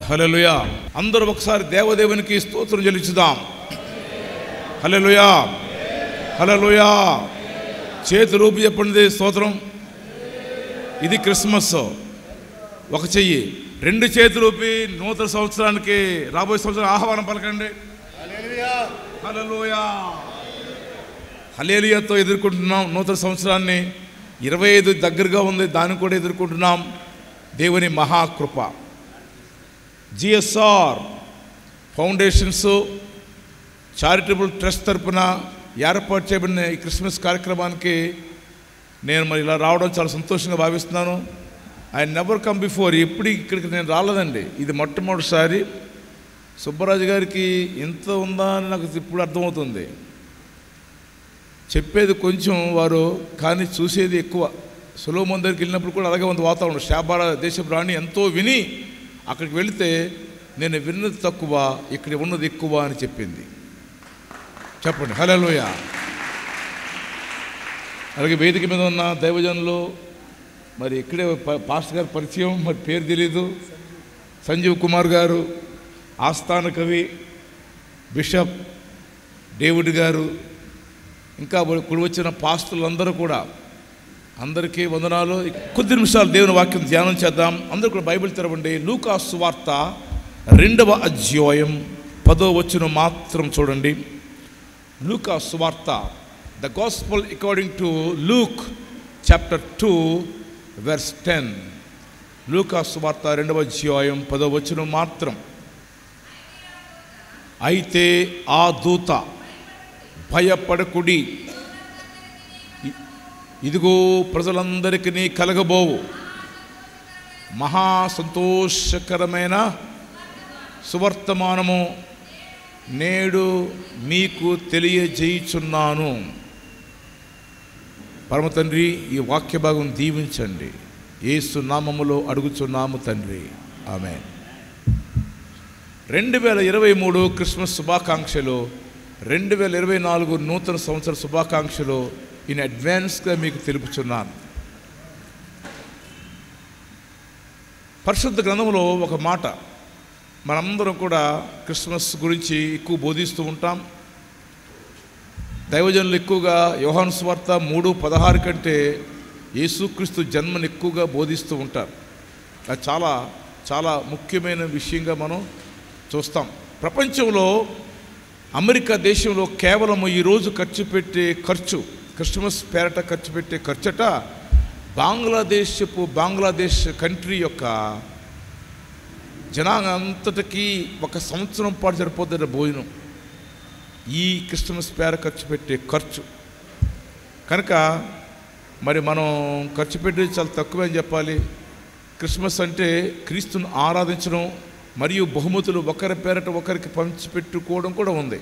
హల్లెలూయా. అందరూ ఒకసారి దేవదేవునికి స్తోత్రం చెల్లించుదాం. హల్లెలూయా, హల్లెలూయా. చేతులు ఊపి చెప్పండి స్తోత్రం. ఇది క్రిస్మస్. ఒక చెయ్యి, రెండు చేతులు ఊపి నూతన సంవత్సరానికి, రాబోయే సంవత్సరం ఆహ్వానం పలకండి. హల్లెలూయా, హల్లెలూయాతో ఎదుర్కొంటున్నాం నూతన సంవత్సరాన్ని. 25 దగ్గరగా ఉంది, దాన్ని కూడా ఎదుర్కొంటున్నాం. దేవుని మహాకృప. జిఎస్ఆర్ ఫౌండేషన్స్ చారిటబుల్ ట్రస్ట్ తరపున ఏర్పాటు చేయబడిన ఈ క్రిస్మస్ కార్యక్రమానికి నేను మరి ఇలా రావడం చాలా సంతోషంగా భావిస్తున్నాను. I never come before. ఎప్పుడు ఇక్కడికి నేను రాలేదండి, ఇది మొట్టమొదటిసారి. సుబ్బరాజు గారికి ఎంత ఉందా అని నాకు ఇప్పుడు అర్థమవుతుంది. చెప్పేది కొంచెం వారు, కానీ చూసేది ఎక్కువ. సొలొమోను దగ్గరికి వెళ్ళినప్పుడు కూడా అలాగే ఉంది వాతావరణం. షాబార దేశపు రాణి ఎంతో విని అక్కడికి వెళితే నేను విన్నది తక్కువ, ఇక్కడ ఉన్నది ఎక్కువ అని చెప్పింది. చెప్పండి హల్లెలూయా. అలాగే వేదిక మీద ఉన్న దైవజనులు, మరి ఇక్కడే పాస్టర్ గారి పరిచయం, మరి పేరు తెలీదు, సంజీవ్ కుమార్ గారు, ఆస్థాన కవి బిషప్ డేవిడ్ గారు, ఇంకా ఇప్పుడు వచ్చిన పాస్టర్లందరూ కూడా అందరికీ వందనాలు. కొద్ది నిమిషాలు దేవుని వాక్యం ధ్యానం చేద్దాం. అందరూ కూడా బైబిల్ తెరవండి. లూకా సువార్త 2వ అధ్యాయం 10వ వచనం మాత్రం చూడండి. లూకా సువార్త, the gospel according to Luke chapter 2 verse 10. లూకా సువార్త 2వ అధ్యాయం 10వ వచనం మాత్రం. అయితే ఆ దూత, భయపడకుడి, ఇదిగో ప్రజలందరికీ కలగబోవు మహా సంతోషకరమైన సువర్తమానము నేడు మీకు తెలియజేయుచున్నాను. పరమ తండ్రి, ఈ వాక్య భాగం దీవించండి. యేసు నామములో అడుగుచున్నాము తండ్రి, ఆమేన్. 2023 క్రిస్మస్ శుభాకాంక్షలు, 2024 నూతన సంవత్సర శుభాకాంక్షలు ఇన్ అడ్వాన్స్గా మీకు తెలుపుచున్నాను. పరిశుద్ధ గ్రంథంలో ఒక మాట, మనందరం కూడా క్రిస్మస్ గురించి ఎక్కువ బోధిస్తూ ఉంటాం. దైవజనులు ఎక్కువగా యోహాను సువార్త 3:16 కంటే యేసుక్రీస్తు జన్మను ఎక్కువగా బోధిస్తూ ఉంటారు. అది చాలా చాలా ముఖ్యమైన విషయంగా మనం చూస్తాం. ప్రపంచంలో అమెరికా దేశంలో కేవలం ఈరోజు ఖర్చు క్రిస్మస్ పేరట ఖర్చు పెట్టే ఖర్చట బంగ్లాదేశ్ కంట్రీ యొక్క జనాంగం అంతటికీ 1 సంవత్సరం పాటు సరిపోతుంది భోజనం. ఈ క్రిస్మస్ పేర ఖర్చు పెట్టే ఖర్చు కనుక మరి మనం ఖర్చు పెట్టేది చాలా తక్కువే అని చెప్పాలి. క్రిస్మస్ అంటే క్రీస్తును ఆరాధించడం మరియు బహుమతులు ఒకరి పేరట ఒకరికి పంచిపెట్టుకోవడం కూడా ఉంది.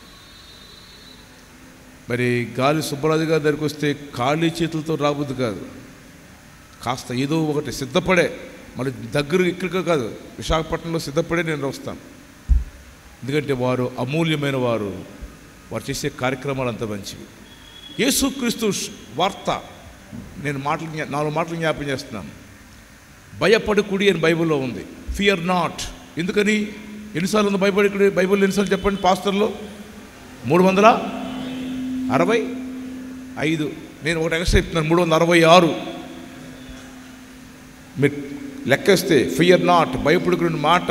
మరి గాలి సుబ్బరాజు గారి దగ్గరికి వస్తే ఖాళీ చేతులతో రాబుద్ది కాదు, కాస్త ఏదో ఒకటి సిద్ధపడే, మరి దగ్గర ఇక్కడికి కాదు, విశాఖపట్నంలో సిద్ధపడే నేను వస్తాను. ఎందుకంటే వారు అమూల్యమైన వారు చేసే కార్యక్రమాలు అంత మంచివి. యేసుక్రీస్తు వార్త నేను 4 మాటలు జ్ఞాపకం చేస్తున్నాను. భయపడకుడి అని బైబిల్లో ఉంది. Fear not. ఎందుకని? ఎన్నిసార్లు ఉంది భయపడకుడి? బైబిల్లో ఎన్నిసార్లు చెప్పండి పాస్టర్లో? 365. నేను ఒకటి ఎక్స్ట్రా చెప్తున్నాను, 366. మీరు లెక్కేస్తే ఫియర్ నాట్, భయపడకుడి మాట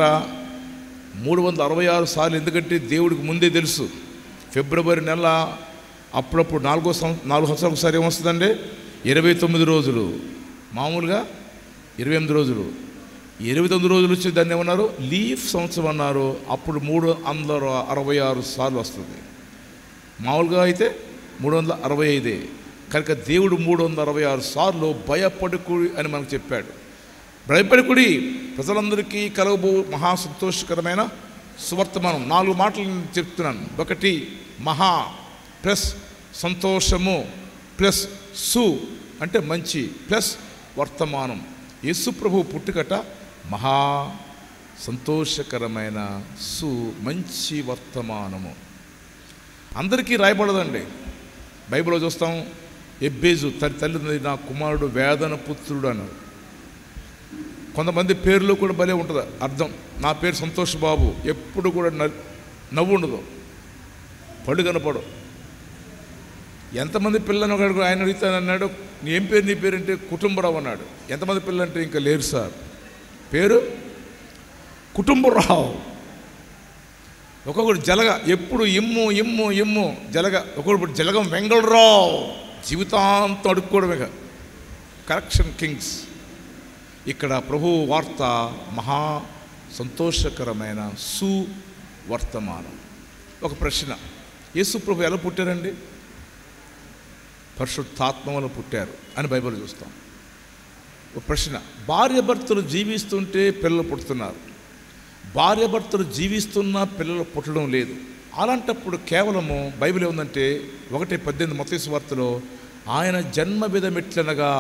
366 సార్లు. ఎందుకంటే దేవుడికి ముందే తెలుసు ఫిబ్రవరి నెల అప్పుడప్పుడు 4 సంవత్సరాలకు ఒకసారి ఏమొస్తుందండి? 29 రోజులు. మామూలుగా 28 రోజులు. 29 రోజులు వచ్చి దాన్ని ఏమన్నారు? లీఫ్ సంవత్సరం అన్నారు. అప్పుడు 366 సార్లు వస్తుంది. మామూలుగా అయితే 365. కనుక దేవుడు 366 సార్లు భయపడకుడి అని మనకు చెప్పాడు. భయపడకుడి, ప్రజలందరికీ కలగబో మహా సంతోషకరమైన సువర్తమానం. 4 మాటలు నేను చెప్తున్నాను. ఒకటి మహా ప్లస్ సంతోషము ప్లస్ సు అంటే మంచి ప్లస్ వర్తమానం. యేసు ప్రభు పుట్టుకట మహా సంతోషకరమైన మంచి వర్తమానము. అందరికీ రాయబడదండి. బైబిల్లో చూస్తాం, ఎబ్బేజు తల్లి నా కుమారుడు వేదన పుత్రుడు అన్నాడు. కొంతమంది పేర్లు కూడా భలే ఉంటుంది అర్థం. నా పేరు సంతోష్ బాబు, ఎప్పుడు కూడా నవ్వు ఉండదు, పళ్ళు కనపడు. ఎంతమంది పిల్లలు ఒకడు ఆయన అడుగుతాను అన్నాడు, ఏం పేరు నీ పేరు అంటే కుటుంబరావు అన్నాడు. ఎంతమంది పిల్లలు అంటే ఇంకా లేరు సార్, పేరు కుటుంబరావు. ఒక్కొక్కడు జలగ, ఎప్పుడు ఇమ్ము ఇమ్ము ఇమ్ము జలగ. ఒక్కొక్కడు జలగం వెంగళరావు, జీవితాంతం అడుక్కోవడమే. Correction Kings. ఇక్కడ ప్రభు వార్త మహా సంతోషకరమైన సువర్తమానం. ఒక ప్రశ్న, యేసు ప్రభు ఎలా పుట్టారండి? పరిశుద్ధాత్మ వల్ల పుట్టారు అని బైబిల్ చూస్తాం. ఒక ప్రశ్న, భార్యాభర్తలు జీవిస్తుంటే పిల్లలు పుడుతున్నారు, భార్యాభర్తలు జీవిస్తున్నా పిల్లలు పుట్టడం లేదు. అలాంటప్పుడు కేవలము బైబిల్ ఏముందంటే 1:18 మత్తయి సువార్తలో ఆయన జన్మ విధమెట్లనగా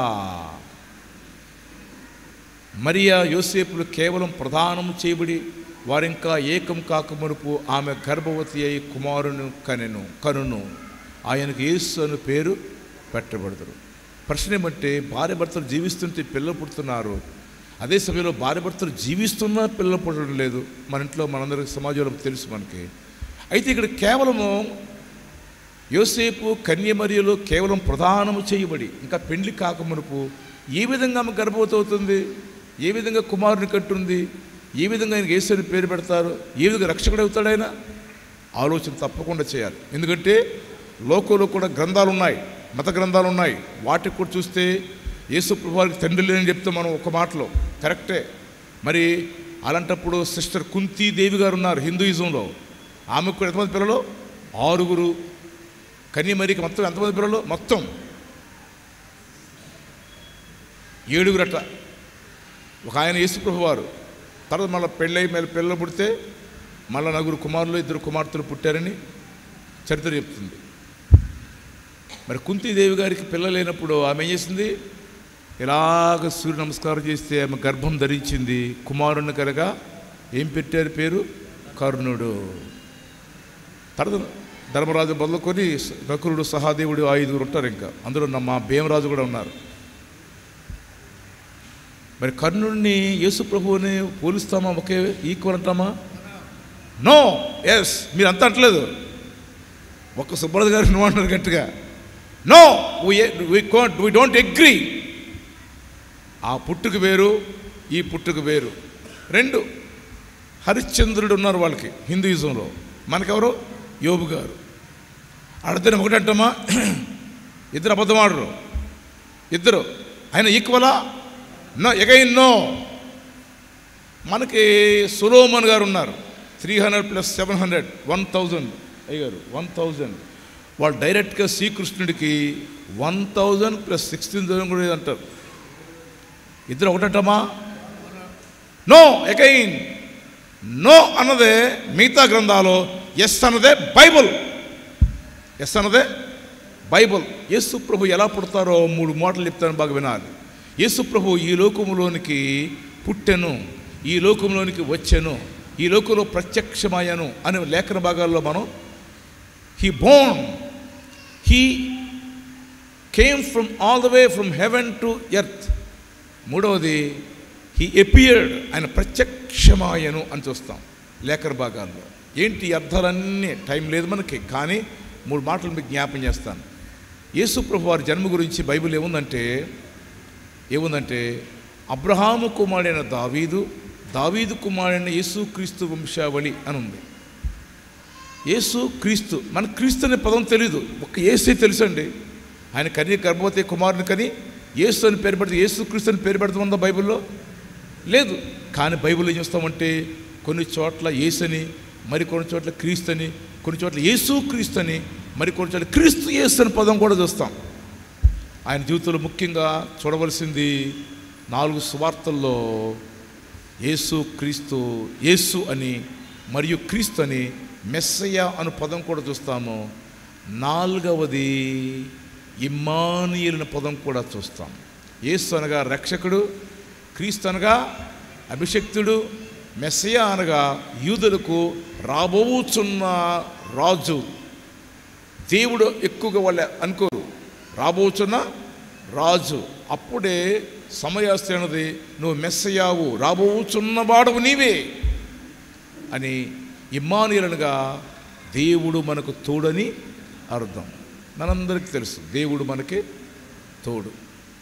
మరియా యోసేపులు కేవలం ప్రదానం చేయబడి వారింకా ఏకం కాక మునుపు ఆమె గర్భవతి అయి కుమారుని కనును ఆయనకు యేసు అని పేరు పెట్టబడతారు. ప్రశ్న ఏమంటే, భార్యాభర్తలు జీవిస్తుంటే పిల్లలు పుడుతున్నారు, అదే సమయంలో భార్యాభర్తలు జీవిస్తున్నా పిల్లలు పుట్టడం లేదు. మన ఇంట్లో మనందరికీ సమాజంలో తెలుసు మనకి. అయితే ఇక్కడ కేవలము యోసేపు కన్యమరియలు కేవలం ప్రదానము చేయబడి ఇంకా పెండ్లి కాక మునుపు ఏ విధంగా ఆమె గర్భవతి అవుతుంది, ఏ విధంగా కుమారుని కట్టుంది, ఏ విధంగా ఆయనకి యేసు అని పేరు పెడతారు, ఏ విధంగా రక్షకుడు అవుతాడు ఆయన ఆలోచన తప్పకుండా చేయాలి. ఎందుకంటే లోకంలో కూడా గ్రంథాలు ఉన్నాయి, మత గ్రంథాలు ఉన్నాయి. వాటికి కూడా చూస్తే యేసు ప్రభువారికి తండ్రి లేని చెప్తే మనం ఒక మాటలో కరెక్టే. మరి అలాంటప్పుడు సిస్టర్ కుంతీ దేవి గారు ఉన్నారు హిందూయిజంలో, ఆమెకు కూడా ఎంతమంది పిల్లలు? 6. కన్యమరికి మొత్తం ఎంతమంది పిల్లలు? మొత్తం 7 అట్లా. ఒక ఆయన యేసు ప్రభువారు, తర్వాత మళ్ళీ పెళ్ళై పిల్లలు పుడితే మళ్ళీ 4 కుమారులు 2 కుమార్తెలు పుట్టారని చరిత్ర చెప్తుంది. మరి కుంతీదేవి గారికి పిల్లలు లేనప్పుడు ఆమె ఏం చేసింది? ఇలాగ సూర్య నమస్కారం చేస్తే ఆమె గర్భం ధరించింది, కుమారుని కనుక ఏం పెట్టారు పేరు? కర్ణుడు. తర్వాత ధర్మరాజు మొదలుకొని నకులుడు సహాదేవుడు 5 ఉంటారు. ఇంకా అందులో మా భీమరాజు కూడా ఉన్నారు. మరి కర్ణుడిని యేసు ప్రభువుని పోలిస్తామా? ఒకే ఈక్వల్ అంటామా? No, yes. మీరు అంతా అంటలేదు, ఒక్క సుబ్రత గారు నువ్వు అంటారు గట్టిగా. No, we don't agree. ఆ పుట్టుకు వేరు, ఈ పుట్టుకు వేరు. 2 హరిశ్చంద్రుడు ఉన్నారు వాళ్ళకి హిందూయిజంలో. మనకెవరు? యోబు గారు. అడితే ఒకటంటామా? 2 అబద్ధమాడరు, 2. ఆయన ఈక్వలా? No, again no. మనకి సొలొమోన్ గారు ఉన్నారు, 300 + 700, 1000 అయ్యారు, 1000. వాళ్ళు డైరెక్ట్గా శ్రీకృష్ణుడికి 1000 + 16,000 కూడా అంటారు. 2 ఒకటంటామా? నో, ఎగైన్ నో అన్నదే మిగతా గ్రంథాలు, ఎస్ అన్నదే బైబుల్. ఎస్ అన్నదే బైబుల్. యేసు ప్రభు ఎలా పుడతారో 3 మాటలు చెప్తాను, బాగా వినాలి. యేసు ప్రభు ఈ లోకములోనికి పుట్టెను, ఈ లోకంలోనికి వచ్చెను, ఈ లోకంలో ప్రత్యక్షమయ్యాను అనే లేఖన భాగాల్లో మనం he born, he came from all the way from heaven to earth. 3వది హీ అపియర్డ్, ఆయన ప్రత్యక్షమాయను అని చూస్తాం లేఖన భాగాల్లో. ఏంటి అర్థాలన్నీ టైం లేదు మనకి, కానీ 3 మాటలు మీకు జ్ఞాపం చేస్తాను. యేసు ప్రభు వారి జన్మ గురించి బైబిల్ ఏముందంటే అబ్రహాము కుమారుడైన దావీదు కుమారుడైన యేసుక్రీస్తు వంశావళి అని ఉంది. యేసుక్రీస్తు, మన క్రీస్తు అనే పదం తెలీదు, ఒక్క యేసే తెలుసు అండి. ఆయన గర్భవతి కుమారుని కని యేసు అని పేరు పెడితే యేసుక్రీస్తు అని పేరు పెడుతుందా బైబిల్లో? లేదు. కానీ బైబిల్ ఏం చేస్తామంటే కొన్ని చోట్ల యేసని, మరి కొన్ని చోట్ల క్రీస్తు అని, కొన్ని చోట్ల యేసుక్రీస్తు అని, మరి కొన్ని చోట్ల క్రీస్తు యేసు అని పదం కూడా చూస్తాం. ఆయన జీవితంలో ముఖ్యంగా చూడవలసింది 4 సువార్తల్లో యేసు అని మరియు క్రీస్తు అని, మెస్సయ్య అను పదం కూడా చూస్తాము. 4వది ఇమ్మానుయేలు అనే పదం కూడా చూస్తాం. యేసు అనగా రక్షకుడు, క్రీస్తు అనగా అభిషక్తుడు, మెస్సయ్య అనగా యూదులకు రాబోచున్న రాజు. దేవుడు ఎక్కువగా వాళ్ళు అనుకోరు, రాబోచున్న రాజు. అప్పుడే సమయాస్తి అన్నది నువ్వు మెస్సయ్యావు, రాబోచున్నవాడవు నీవే అని ఇమ్మానుయేలుగా దేవుడు మనకు తోడని అర్థం. మనందరికీ తెలుసు దేవుడు మనకి తోడు.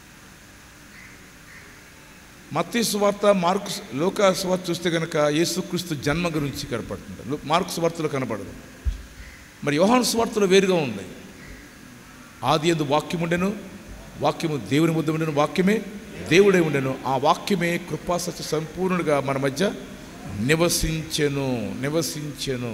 మత్తయి సువార్త, మార్కు, లూకా సువార్త చూస్తే కనుక యేసుక్రీస్తు జన్మ గురించి కనపడుతుంది. మార్కు సువార్తలో కనపడదు. మరి యోహాను సువార్తలో వేరుగా ఉంది. ఆదియందు వాక్యం ఉండెను, వాక్యము దేవుని ముద్ద ఉండెను, వాక్యమే దేవుడే ఉండెను, ఆ వాక్యమే కృపాసత్య సంపూర్ణుడిగా మన మధ్య నివసించెను.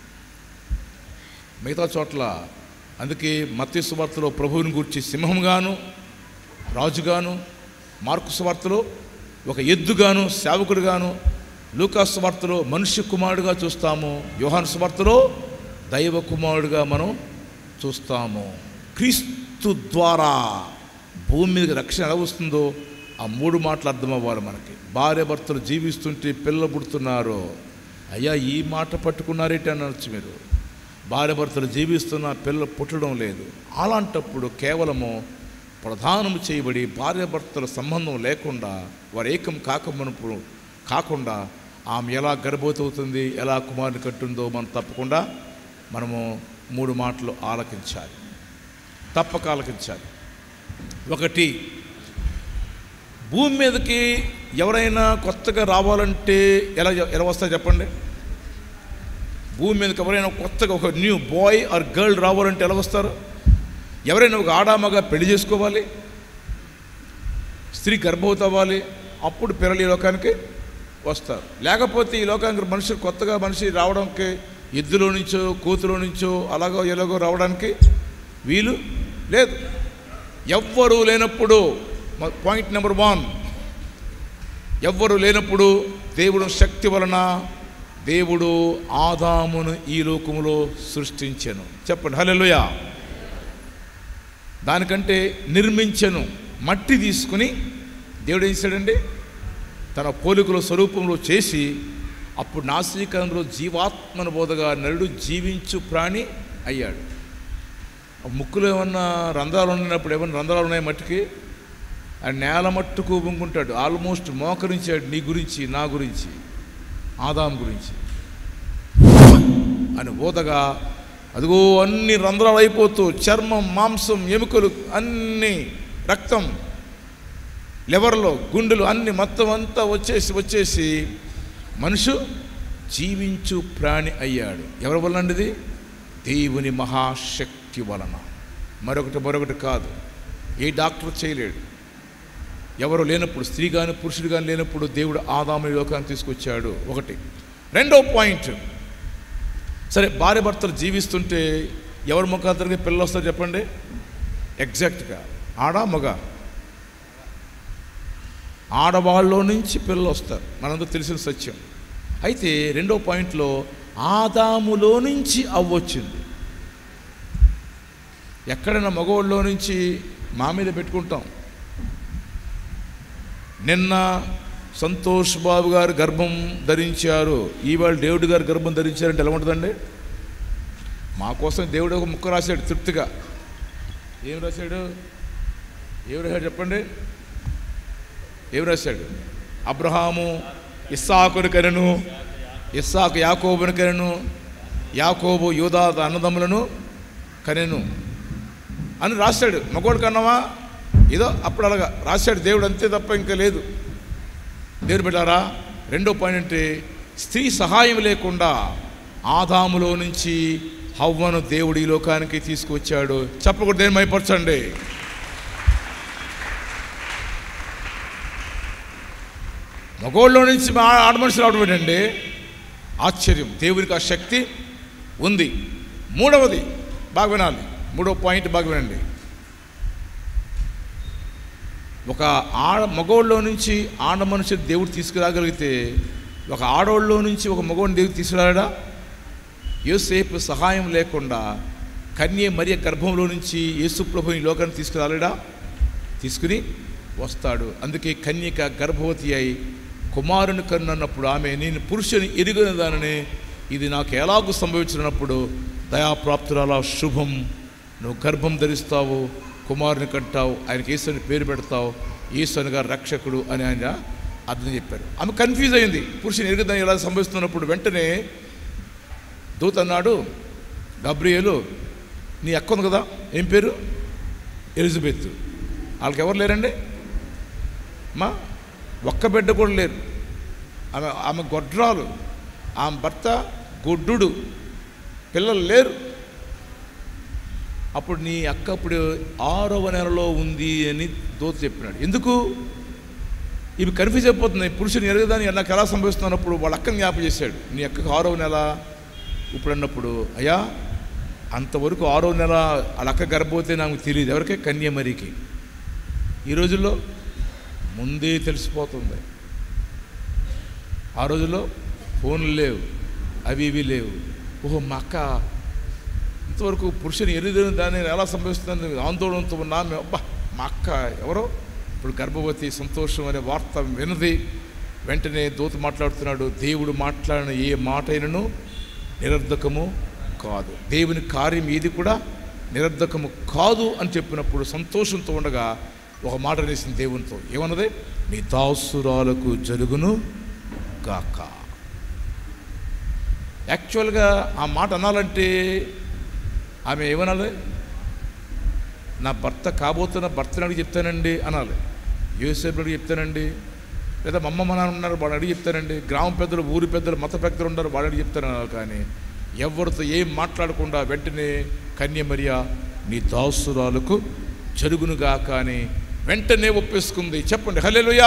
మిగతా చోట్ల అందుకే మత్తయి సువార్తలో ప్రభువుని గూర్చి సింహంగాను రాజుగాను, మార్కు సువార్తలో ఒక ఎద్దుగాను సేవకుడుగాను, లూకా సువార్తలో మనుష్య కుమారుడుగా చూస్తాము, యోహాను సువార్తలో దైవ కుమారుడుగా మనం చూస్తాము. క్రీస్తు ద్వారా భూమి మీద రక్షణ ఎలా వస్తుందో ఆ మూడు మాటలు అర్థమవ్వాలి మనకి. భార్య భర్తలు జీవిస్తుంటే పిల్లలు పుడుతున్నారు. అయ్యా ఈ మాట పట్టుకున్నారేంటి అనొచ్చు మీరు. భార్య భర్తలు జీవిస్తున్న పిల్లలు పుట్టడం లేదు. అలాంటప్పుడు కేవలము ప్రధానము చేయబడి భార్య భర్తల సంబంధం లేకుండా వారు ఏకం కాకుండా ఆమె ఎలా గర్భవతి అవుతుంది, ఎలా కుమారుని కట్టుందో మనం తప్పకుండా మనము మూడు మాటలు ఆలకించాలి, తప్పక ఆలకించాలి. ఒకటి, భూమి మీదకి ఎవరైనా కొత్తగా రావాలంటే ఎలా వస్తాయి చెప్పండి? భూమి మీదకి ఎవరైనా కొత్తగా ఒక న్యూ బాయ్ ఆర్ గర్ల్ రావాలంటే ఎలా వస్తారు? ఎవరైనా ఒక ఆడామగా పెళ్లి చేసుకోవాలి, స్త్రీ గర్భవతి అవ్వాలి, అప్పుడు పిల్లలు ఈ లోకానికి వస్తారు. లేకపోతే ఈ లోకానికి మనుషులు కొత్తగా మనిషి రావడానికి ఎద్దులో నుంచో కూతులో నుంచో అలాగో ఎలాగో రావడానికి వీలు లేదు. ఎవ్వరూ లేనప్పుడు, పాయింట్ నెంబర్ 1, ఎవ్వరూ లేనప్పుడు దేవుడు శక్తి వలన దేవుడు ఆదామును ఈ లోకములో సృష్టించెను. చెప్పండి హల్లెలూయా. దానికంటే నిర్మించెను. మట్టి తీసుకుని దేవుడు ఏం చేశాడండి? తన పోలికలో స్వరూపంలో చేసి అప్పుడు నాసికాంధ్రలో జీవాత్మను బోధగా నరుడు జీవించు ప్రాణి అయ్యాడు. ముక్కులో ఏమన్నా రంధ్రాలు ఉన్నప్పుడు ఏమన్నా రంధ్రాలు ఉన్నాయి మట్టికి, ఆ నేల మట్టుకు ఊపుకుంటాడు. ఆల్మోస్ట్ మోకరించాడు నీ గురించి, నా గురించి, ఆదాం గురించి అని బోధగా. అదిగో అన్ని రంధ్రాలు అయిపోతూ చర్మం, మాంసం, ఎముకలు, అన్ని రక్తం, లివర్లో గుండెలు అన్ని మొత్తం అంతా వచ్చేసి మనుషు జీవించు ప్రాణి అయ్యాడు. ఎవరి వలనండి? దేవుని మహాశక్తి వలన. మరొకటి కాదు. ఏ డాక్టర్ చేయలేడు. ఎవరు లేనప్పుడు, స్త్రీ కానీ పురుషుడు కానీ లేనప్పుడు దేవుడు ఆదాము లోకాన్ని తీసుకొచ్చాడు. ఒకటి. రెండో పాయింట్, సరే భార్య భర్తలు జీవిస్తుంటే ఎవరి ముఖాంతరంగా పిల్లలు వస్తారు చెప్పండి? ఎగ్జాక్ట్గా ఆడ మగ, ఆడవాళ్ళలో నుంచి పిల్లలు వస్తారు, మనందరూ తెలిసిన సత్యం. అయితే రెండో పాయింట్లో ఆదాములో నుంచి అవ్వొచ్చింది. ఎక్కడైనా మగవాళ్ళలో నుంచి మా మీద పెట్టుకుంటాం. నిన్న సంతోష్ బాబు గారు గర్భం ధరించారు, ఈవేళ డేవిడ్ గారు గర్భం ధరించారంటే ఎలా ఉంటుందండి? మా కోసం దేవుడు ఒక ముక్క రాశాడు తృప్తిగా. ఏం రాశాడు చెప్పండి? ఏం రాశాడు? అబ్రహాము ఇస్సాకును కనెను, ఇస్సాకు యాకోబును కనెను, యాకోబు యూదా అన్నదమ్ములను కనెను అని రాశాడు. మగోడు కన్నావా? ఏదో అప్పుడు అలాగా రాశాడు దేవుడు, అంతే తప్ప ఇంకా లేదు. దేవుడు బిడ్డారా, రెండో పాయింట్ అంటే స్త్రీ సహాయం లేకుండా ఆదాములో నుంచి హవ్వను దేవుడు ఈ లోకానికి తీసుకువచ్చాడు. చెప్పకూడదు, దేని మైపరచండి. మగోళ్ళలో నుంచి ఆడమనుషులు రావడం ఏంటండి? ఆశ్చర్యం. దేవునికి ఆ శక్తి ఉంది. మూడవది బాగా వినాలి, మూడో పాయింట్ బాగా వినండి. ఒక మగవాళ్ళలో నుంచి ఆడ మనిషి దేవుడు తీసుకురాగలిగితే ఒక ఆడవాళ్ళలో నుంచి ఒక మగవాడిని దేవుడు తీసుకురాడా? యోసేపు సహాయం లేకుండా కన్య మరియ గర్భంలో నుంచి యేసు ప్రభుని ఈ లోకాన్ని తీసుకురాలేడా? తీసుకుని వస్తాడు. అందుకే కన్యక గర్భవతి అయి కుమారుని కన్నప్పుడు ఆమె, నేను పురుషుని ఎరిగిన దానిని ఇది నాకు ఎలాగూ సంభవించినప్పుడు దయాప్రాప్తురాలా, శుభం, నువ్వు గర్భం ధరిస్తావు, కుమారుని కంటావు, ఆయనకి యేసుని పేరు పెడతావు, యేసు అనగా రక్షకుడు అని ఆయన అర్థం చెప్పారు. ఆమె కన్ఫ్యూజ్ అయింది. పురుషుని ఎరుగుదని ఎలా సంభవిస్తున్నప్పుడు వెంటనే దూత అన్నాడు, గబ్రియేలు నీ అక్క ఉంది కదా, ఏం పేరు? ఎలిజబెత్. వాళ్ళకి ఎవరు లేరండి మా ఒక్క బిడ్డ కూడా లేరు. ఆమె గొడ్రాలు, ఆమె భర్త గొడ్డుడు, పిల్లలు లేరు. అప్పుడు నీ అక్క అప్పుడు 6వ నెలలో ఉంది అని దూత చెప్పినాడు. ఎందుకు? ఇవి కన్ఫ్యూజ్ అయిపోతుంది. పురుషుని ఎరగదాన్ని నాకు ఎలా సంభవిస్తున్నప్పుడు వాళ్ళ అక్కని జ్ఞాపం చేశాడు. నీ అక్కకు 6వ నెల ఇప్పుడు అన్నప్పుడు, అయ్యా అంతవరకు 6వ నెల వాళ్ళ అక్క గర్భవతి నాకు తెలియదు. ఎవరికే? కన్యామరికి. ఈ రోజుల్లో ముందే తెలిసిపోతుంది. ఆ రోజుల్లో ఫోన్లు లేవు, అవి ఇవి లేవు. ఓహో మా అక్క ఇంతవరకు పురుషుని ఎరుదని దాన్ని ఎలా సంభవిస్తుందని ఆందోళనతో ఉన్నా. అబ్బా మా అక్క ఎవరో ఇప్పుడు గర్భవతి, సంతోషం అనే వార్త వినది. వెంటనే దూత మాట్లాడుతున్నాడు, దేవుడు మాట్లాడిన ఏ మాట అయినను నిరర్ధకము కాదు, దేవుని కార్యం ఏది కూడా నిరర్ధకము కాదు అని చెప్పినప్పుడు సంతోషంతో ఉండగా ఒక మాట అనేసింది దేవునితో. ఏమన్నది? నీ దాసురాలకు జరుగును గాక. యాక్చువల్గా ఆ మాట అనాలంటే ఆమె ఏమనాలి? నా భర్త కాబోతున్న భర్తని అడిగి చెప్తానండి అనాలి. యోసేపు అడిగి చెప్తానండి, లేదా మా అమ్మ నాన్న ఉన్నారు వాడు అడిగి చెప్తానండి, గ్రామ పెద్దలు, ఊరి పెద్దలు, మత పెద్దలు ఉన్నారు వాడు అడిగి చెప్తానన్నారు. కానీ ఎవరితో ఏం మాట్లాడకుండా వెంటనే కన్యమరియా నీ దాసురాలకు జరుగునుగా కానీ వెంటనే ఒప్పేసుకుంది. చెప్పండి హల్లెలూయా.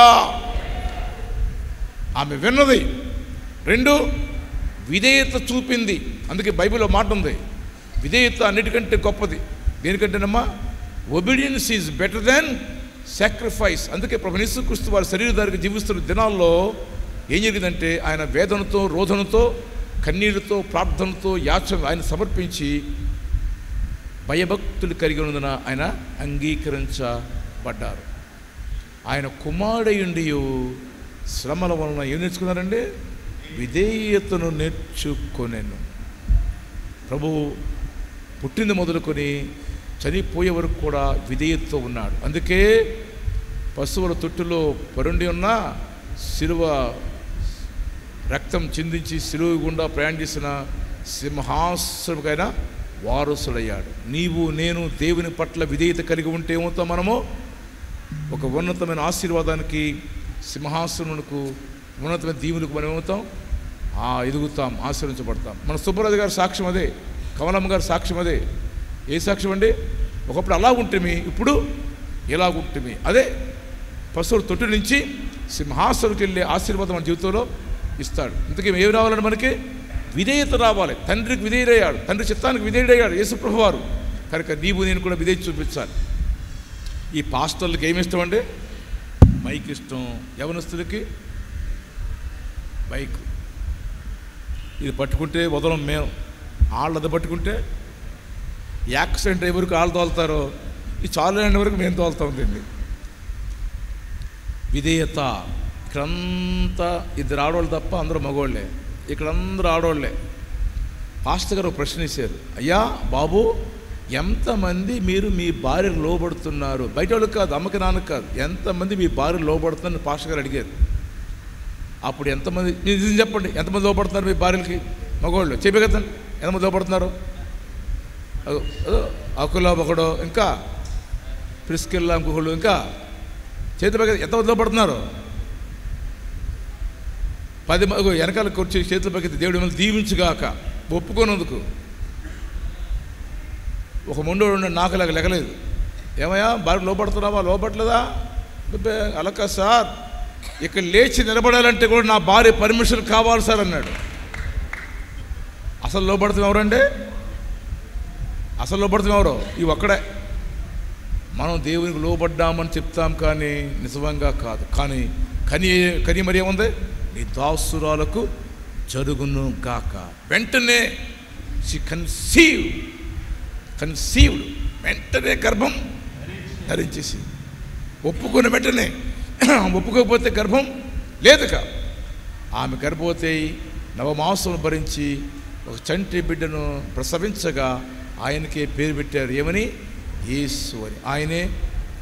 ఆమె విన్నది. 2 విధేయత చూపింది. అందుకే బైబిల్లో మాట ఉంది, విధేయత అన్నిటికంటే గొప్పది. దేనికంటేనమ్మా? Obedience is better than sacrifice. అందుకే ప్రభువు యేసుక్రీస్తు వారి శరీరధారికి జీవిస్తున్న దినాల్లో ఏం జరిగిందంటే ఆయన వేదనతో, రోదనతో, కన్నీళ్లతో, ప్రార్థనతో, యాచన ఆయన సమర్పించి భయభక్తులు కలిగి ఉన్నందున ఆయన అంగీకరించబడ్డారు. ఆయన కుమారుడయుండి శ్రమల వలన ఏం నేర్చుకున్నారండి? విధేయతను నేర్చుకొనెను. ప్రభువు పుట్టింది మొదలుకొని చనిపోయే వరకు కూడా విధేయతతో ఉన్నాడు. అందుకే పశువుల తొట్టులో పరుండి ఉన్న శిలువ రక్తం చిందించి శిలువ గుండా ప్రయాణం చేసిన సింహాసనకైనా వారసులయ్యాడు. నీవు నేను దేవుని పట్ల విధేయత కలిగి ఉంటే ఏమవుతాం? మనము ఒక ఉన్నతమైన ఆశీర్వాదానికి, సింహాసనకు, ఉన్నతమైన దీవులకు మనం ఏమవుతాం? ఎదుగుతాం, ఆశీర్వించబడతాం. మన సుబ్బరాజు గారి సాక్ష్యం అదే, కమలమ్మ గారి సాక్ష్యం అదే. ఏ సాక్ష్యం అండి? ఒకప్పుడు అలా ఉంటేమి, ఇప్పుడు ఇలా ఉంటేమి. అదే పశువుల తొట్టి నుంచి సింహాసనకి వెళ్ళే ఆశీర్వాదం మన జీవితంలో ఇస్తాడు. ఇంతకీ ఏమి రావాలంటే మనకి విధేయత రావాలి. తండ్రికి విధేయుడయ్యాడు, తండ్రి చిత్తానికి విధేయుడయ్యాడు యేసుప్రభువు వారు. కనుక నీవు నేను కూడా విధేయత చూపించాలి. ఈ పాస్టర్లకి ఏమి ఇష్టం అండి? మైక్ ఇష్టం. యవనస్తులకి బైక్. ఇది పట్టుకుంటే వదలం మేము, వాళ్ళది పట్టుకుంటే యాక్సిడెంట్ అయ్యే వరకు వాళ్ళు తోలుతారో, ఈ చాలు అయిన వరకు మేము తోలుతాం. దీన్ని విధేయత. ఇక్కడంతా 2 ఆడవాళ్ళు తప్ప అందరూ మగవాళ్ళే, ఇక్కడందరూ ఆడవాళ్ళే. పాస్టర్ గారు ప్రశ్న వేశారు, అయ్యా బాబు ఎంతమంది మీరు మీ భార్యను లోబడుతున్నారు? బయట వాళ్ళకి కాదు, అమ్మకి నాన్నకి కాదు, ఎంతమంది మీ భార్యను లోబడుతున్నారని పాస్టర్ గారు అడిగారు. అప్పుడు ఎంతమంది నిజం చెప్పండి, ఎంతమంది లోపడుతున్నారు మీ భార్యలకి? మగవాళ్ళు చెప్పే కదండి, ఎంతమంది లోపడుతున్నారు? అకులా ఒకడో, ఇంకా ప్రిస్కిల్లా ఇంకొకళ్ళు, ఇంకా చేతి పైకి ఎంతమంది లోపడుతున్నారు? 10 వెనకాల కూర్చి చేతుల పైకి దేవుడి మిమ్మల్ని దీవించుగాక ఒప్పుకోనందుకు. ఒక మొండోడు నాకులాగా లెగలేదు. ఏమయ్యా భార్య లోపడుతున్నావా? లోపట్లేదా? అలక సార్, ఇక్కడ లేచి నిలబడాలంటే కూడా నా భార్య పర్మిషన్ కావాలి సార్ అన్నాడు. అసలు లోపడుతుంది ఎవరండి? అసలు లోపడుతుంది ఎవరో? ఈ ఒక్కడే. మనం దేవునికి లోబడ్డామని చెప్తాం కానీ నిజంగా కాదు. కానీ కని మరి ఏముంది? నీ దాసురాలకు జరుగును గాక. వెంటనే షీ కన్సీవ్డ్, వెంటనే గర్భం ధరించేసి ఒప్పుకుని వెంటనే. ఒప్పుకోకపోతే గర్భం లేదుగా. ఆమె గర్భవతి 9 మాసాలు భరించి ఒక చంటి బిడ్డను ప్రసవించగా ఆయనకే పేరు పెట్టారు. ఏమని? యేసు అని. ఆయనే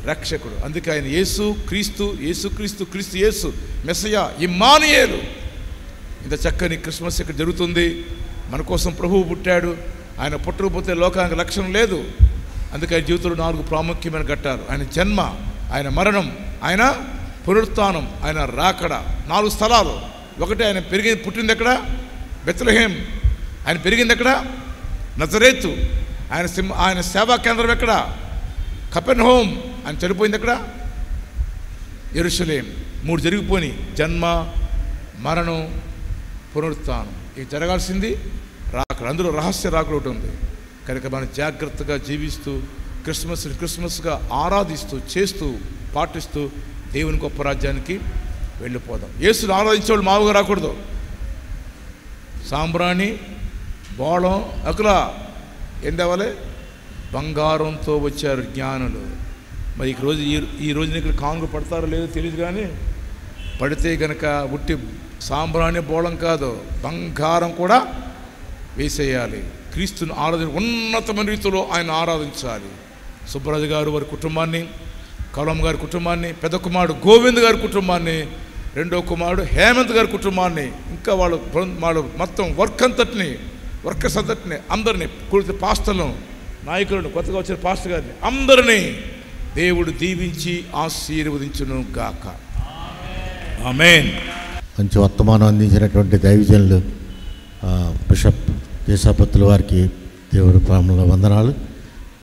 రక్షకుడు. అందుకే ఆయన యేసు క్రీస్తు, యేసు క్రీస్తు, క్రీస్తు యేసు, మెస్సయా, ఇమ్మానుయేలు. ఇంత చక్కని క్రిస్మస్ ఇక్కడ జరుగుతుంది. మన కోసం ప్రభువు పుట్టాడు. ఆయన పుట్టకపోతే లోకానికి రక్షణ లేదు. అందుకే ఆయన జీవితంలో 4 ప్రాముఖ్యమైన ఘట్టాలు: ఆయన జన్మ, ఆయన మరణం, ఆయన పునరుత్థానం, ఆయన రాకడ. 4 స్థలాలు. ఒకటి, ఆయన పుట్టింది ఎక్కడ? బెత్లెహేం. ఆయన పెరిగింది ఎక్కడ? నజరేతు. ఆయన సేవా కేంద్రం ఎక్కడ? కపెర్నహూమ్. ఆయన చనిపోయింది ఎక్కడ? యెరూషలేం. 3 జరిగిపోయి: జన్మ, మరణం, పునరుత్థానం. ఇది జరగాల్సింది రాకడ. అందులో రహస్య రాకడ ఒకటి ఉంది. కనుక మనం జాగ్రత్తగా జీవిస్తూ క్రిస్మస్గా ఆరాధిస్తూ చేస్తూ పాటిస్తూ దేవుని గొప్ప రాజ్యానికి వెళ్ళిపోదాం. యేసుని ఆరాధించేవాళ్ళు మావుగా రాకూడదు. సాంబ్రాణి, బోళం, అకులా ఏం తేవాలి? బంగారంతో వచ్చారు జ్ఞానులు. మరి ఈ రోజున ఇక్కడ కాంగు పడతారో లేదో తెలియదు, కానీ పడితే కనుక ఉట్టి సాంబ్రాణి బోళం కాదు, బంగారం కూడా వేసేయాలి. క్రీస్తుని ఉన్నతమైన రీతిలో ఆయన ఆరాధించాలి. సుబ్బరాజు గారు వారి కుటుంబాన్ని, కలం గారి కుటుంబాన్ని, పెద్ద కుమారుడు గోవింద్ గారి కుటుంబాన్ని, రెండో కుమారుడు హేమంత్ గారి కుటుంబాన్ని, ఇంకా వాళ్ళు మొత్తం వర్కర్స్ అంతటిని అందరినీ, పాస్టర్లను, నాయకులను, కొత్తగా వచ్చిన పాస్టర్ గారిని అందరినీ దేవుడు దీవించి ఆశీర్వదించును గాక. ఆమేన్. మంచి వర్తమానం అందించినటువంటి దైవజనులు బిషప్ దేశాపత్తుల వారికి దేవుడి ప్రాముల వందనాలు.